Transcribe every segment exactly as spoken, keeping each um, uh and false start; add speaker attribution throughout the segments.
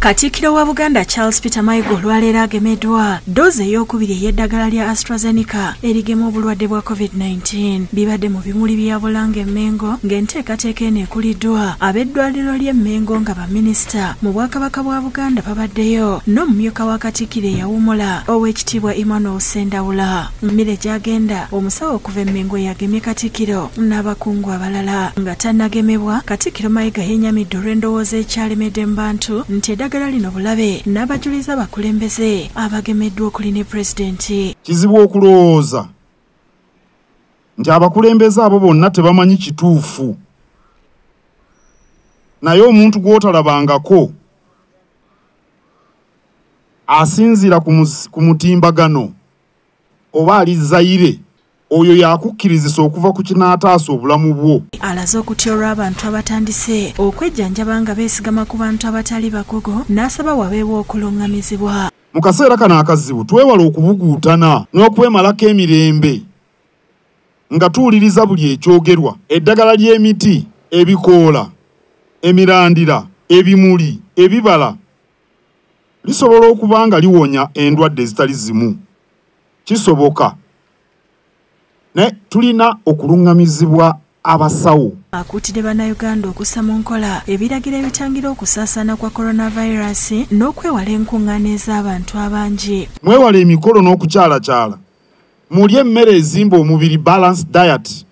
Speaker 1: Katikkiro wa Buganda Charles Peter Mayiga olwaleero agemeddwa doozi ey'okubiri ey'eddagala lya AstraZeneca erigema obulwadde bwa COVID nineteen. Bibadde mu bimuli bya Bulange e Mengo ng'enteekateeka eno ekuliddwa ab'eddwaliro ly'e Mengo nga baminisita mu Bwakabaka bwa Buganda babaddeyo n'omumyuka wa Katikkiro eyawummula Oweekitiibwa Emmanuel Sendawula. Mmere gy'agenda omusawo okuva e Mengo yagemye Katikkiro n'abakungu abalala nga tannagemebwa. Katikkiro Mayiga yenyamidde olw'endowooza ekyalemedde mu bantu nti eddagala lino bulabe n'abajuliza bakulembeze abagemeddwa okuli ne pulezidenti.
Speaker 2: Kizibu okulowooza nti abakulembeze abo bonna tebamanyi kituufu, naye omuntu gw'otalabangako asinziira ku mutimbagano oba ali Zaire, oyo yakukkirizisa okuva ku kinaataasa obulamu bwo.
Speaker 1: Alaze okutya olw'abantu abatandise okwejjanjaba nga beesigama ku bantu abatali bagogo n'asaba wabeewo okulungamizibwa.
Speaker 2: Mu kaseera kano akazibu twewala okubuguutana n'okwemalako emirembe nga tuwuliriza buli ekyogerwa. Eddagala ly'emiti, ebikoola, emirandira, ebimuli, ebibala lisobola okuba nga liwonya endwadde ezitali zimu. Kisoboka. Ne tulina okulungamizibwa abasawo.
Speaker 1: Akuutidde bannayuganda okussa mu nkola ebiragiro ebitangira okusaasaana kwa coronavirus n'okwewala enkuŋŋaana ez'abantu abangi.
Speaker 2: Mwewala emikolo n'okukyalakyala. Mulye emmere ezimba omubiri, balanced diet.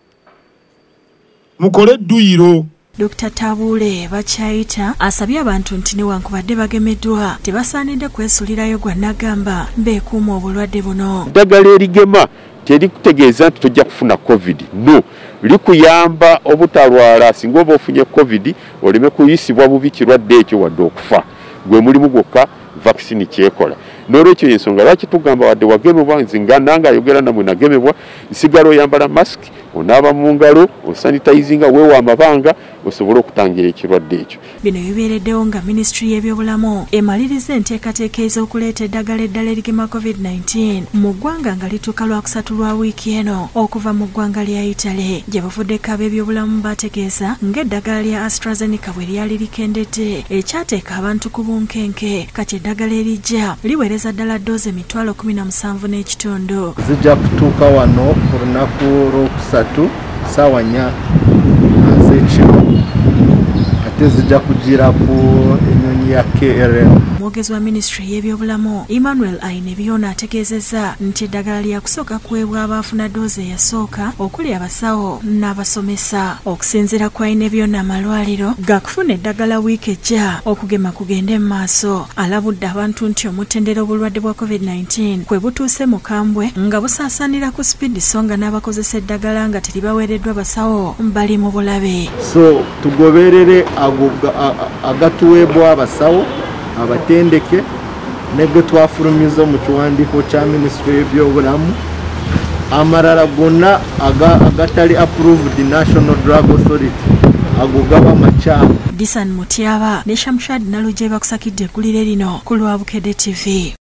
Speaker 2: Mukole edduyiro.
Speaker 1: Doctor Tabule Bakyayita asabye abantu nti newankubadde bagemeddwa tebasaanidde kwesulirayo gwa nagamba beekuuma obulwadde buno.
Speaker 3: Eddagala erigema terikutegeeza nti tojja kufuna COVID. No, likuyamba obutalwala singa oba ofunye COVID oleme kuyisibwa bubi kirwadde ekyo wadde okufa. Gwe mulimu gwokka vaccine kyekola. N'olwekyo ensonga lwaki tugamba wadde wagemebwa, nze nga nange ayogera namwe nagemebwa, nsigala oyambala mask, onaaba mu ngalo, osanitizinga, weewa amabanga osobole okutangira ekirwadde ekyo.
Speaker 1: Bino bibeereddewo nga Ministry y'ebyobulamu emaliriza enteekateeka ez'okuleeta eddagala eddala erigema COVID nineteen mu ggwanga nga lituuka lwakusatu lwa wiiki eno okuva mu ggwanga lya Italy, gye bavuddeko ab'ebyobulamu bategeeza ng'eddagala lya AstraZeneca bwe lyali likendedde ekyateeka abantu ku bunkenke kati eddagala erijja liweereza ddala doozi emitwalo kumi na musanvu n'ekitundu.
Speaker 4: Zijja kutuuka wano ku lunaku lwokusatu ssaawa nnya z'ekiro ate zijja kugira ku ennyonyi ya K R M.
Speaker 1: Omwogezi wa Ministry y'ebyobulamu Emmanuel Ainebyona ategeezezza nti eddagala lya kusooka kuweebwa abaafuna doozi eyasooka okuli abasawo n'abasomesa. Okusinziira ku Ainebyona amalwaliro gaakufuna eddagala wiiki ejja okugema kugende mu maaso. Alabudde abantu nti omutendera obulwadde bwa COVID nineteen kwe butuuse mu Kambwe nga busaasaanira ku speed so nga n'abakozesa eddagala nga teribaweereddwa basawo bali mu bulabe.
Speaker 4: So tugoberere agatuweebwa abasawo abatendeke nege twafulumiza mu kiwandiiko kya Ministry y'ebyobulamu amarala gonna agatali approved National Drug Authority ago gaba makyamu.
Speaker 1: Disan Mutyaba ne Shamshad Naluje bakusakidde eggulire lino ku Lwabukedde T V.